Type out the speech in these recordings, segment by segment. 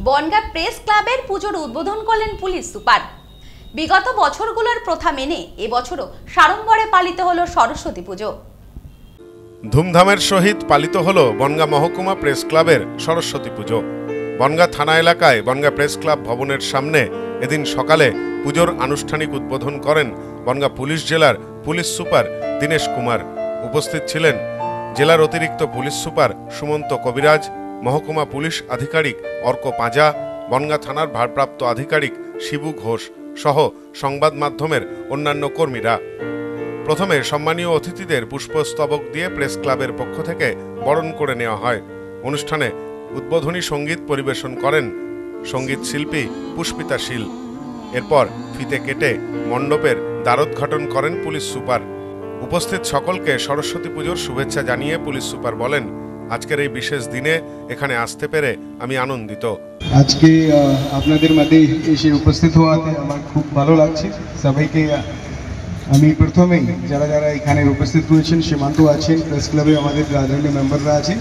Bongaon press ক্লাবের পুজোর উদ্বোধন করলেন পুলিশ সুপার। বিগত বছরগুলোর প্রথা মেনে এবছরও সাড়ম্বরে পালিত হলো সরস্বতী পুজো। ধুমধামের সহিত পালিত হলো বনগাঁ মহকুমা প্রেস ক্লাবের সরস্বতী পুজো। বনগাঁ থানা এলাকায় বনগাঁ প্রেস ক্লাব ভবনের সামনে এদিন সকালে পুজোর আনুষ্ঠানিক উদ্বোধন করেন বনগাঁ পুলিশ জেলার পুলিশ সুপার দীনেশ কুমার। উপস্থিত ছিলেন জেলার অতিরিক্ত পুলিশ সুপার সুমন্ত কবিরাজ, মহকুমা পুলিশ আধিকারিক অর্ক পাঁজা, বনগাঁ থানার ভারপ্রাপ্ত আধিকারিক শিবু ঘোষ সহ সংবাদ মাধ্যমের অন্যান্য কর্মীরা। প্রথমে সম্মানীয় অতিথিদের পুষ্পস্তবক দিয়ে প্রেস ক্লাবের পক্ষ থেকে বরণ করে নেওয়া হয়। অনুষ্ঠানে উদ্বোধনী সঙ্গীত পরিবেশন করেন সঙ্গীত শিল্পী পুষ্পিতা শীল। এরপর ফিতে কেটে মণ্ডপের দ্বারোদ্ঘাটন করেন পুলিশ সুপার। উপস্থিত সকলকে সরস্বতী পুজোর শুভেচ্ছা জানিয়ে পুলিশ সুপার বলেন, আজকের এই বিশেষ দিনে এখানে আসতে পেরে আমি আনন্দিত। আজকে আপনাদের মধ্যে এসে উপস্থিত হওয়াতে আমার খুব ভালো লাগছে। সবাইকে আমি প্রথমেই যারা যারা এখানে উপস্থিত রয়েছেন, সীমান্ত আছেন, প্রেস ক্লাবে আমাদের আদরণীয় মেম্বাররা আছেন,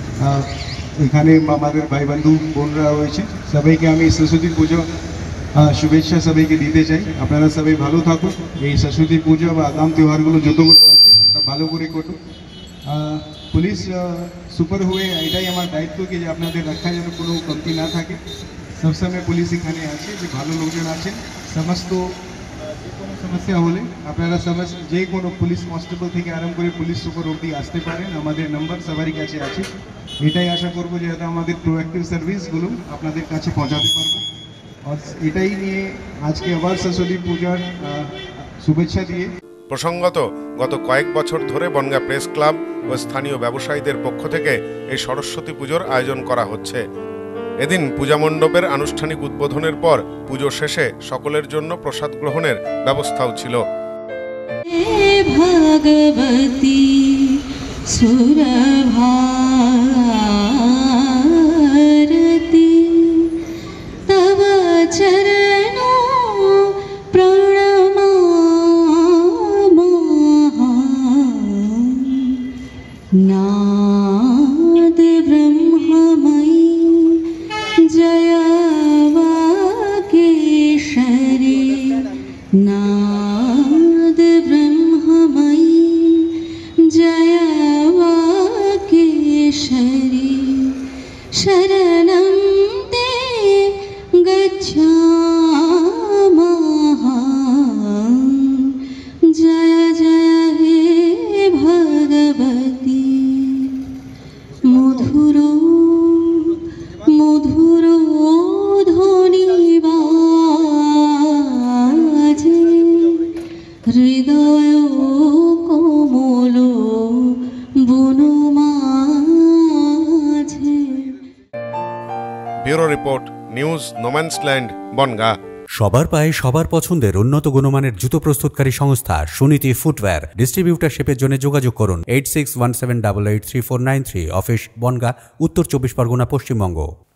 এখানে আমাদের ভাই বন্ধু বোনরা রয়েছে, সবাইকে আমি সরস্বতী পুজো শুভেচ্ছা সবাইকে দিতে চাই। আপনারা সবাই ভালো থাকুন। এই সরস্বতী পুজো বা আগাম তিওহারগুলো যতগুলো আছে সব ভালো করে করুন। পুলিশ সুপার হয়ে এটাই আমার দায়িত্ব কি যে আপনাদের রক্ষা যেন কোনো কমতি না থাকে। সবসময় পুলিশ এখানে আছে, যে ভালো লোকজন আছেন, সমস্ত যে কোনো সমস্যা হলে আপনারা যে কোনো পুলিশ কনস্টেবল থেকে আরম্ভ করে পুলিশ সুপার অবধি আসতে পারেন। আমাদের নাম্বার সবারই কাছে আছে। এটাই আশা করবো যে আমাদের প্রোঅ্যাক্টিভ সার্ভিসগুলো আপনাদের কাছে পৌঁছাতে পারবো। আর এটাই নিয়ে আজকে আবার সরস্বতী পূজার শুভেচ্ছা দিয়ে। প্রসঙ্গত গত কয়েক বছর ধরে বনগাঁ প্রেস ক্লাব ও স্থানীয় ব্যবসায়ীদের পক্ষ থেকে এই সরস্বতী পুজোর আয়োজন করা হচ্ছে। এদিন পূজা মণ্ডপের আনুষ্ঠানিক উদ্বোধনের পর পুজো শেষে সকলের জন্য প্রসাদ গ্রহণের ব্যবস্থাও ছিল। ভগবতী সুরভারতী তব চরণ নাদ ব্রহ্মময়ী জয় কেশরী, নাদ ব্রহ্মময়ী জয় কেশরী, শরণং তে গচ্ছামঃ, জয় জয় হে ভগবতী। মধুর মধুর ধ্বনি বাজে, হৃদয় কোমল বনমাঝে। Bureau report, news no man's land, Bongaon. সবার পায়ে সবার পছন্দের উন্নত গুণমানের জুতো প্রস্তুতকারী সংস্থা সুনীতি ফুটওয়্যার। ডিস্ট্রিবিউটারশিপের জন্য যোগাযোগ করুন 8617883493। অফিস বনগাঁ, উত্তর 24 পরগনা, পশ্চিমবঙ্গ।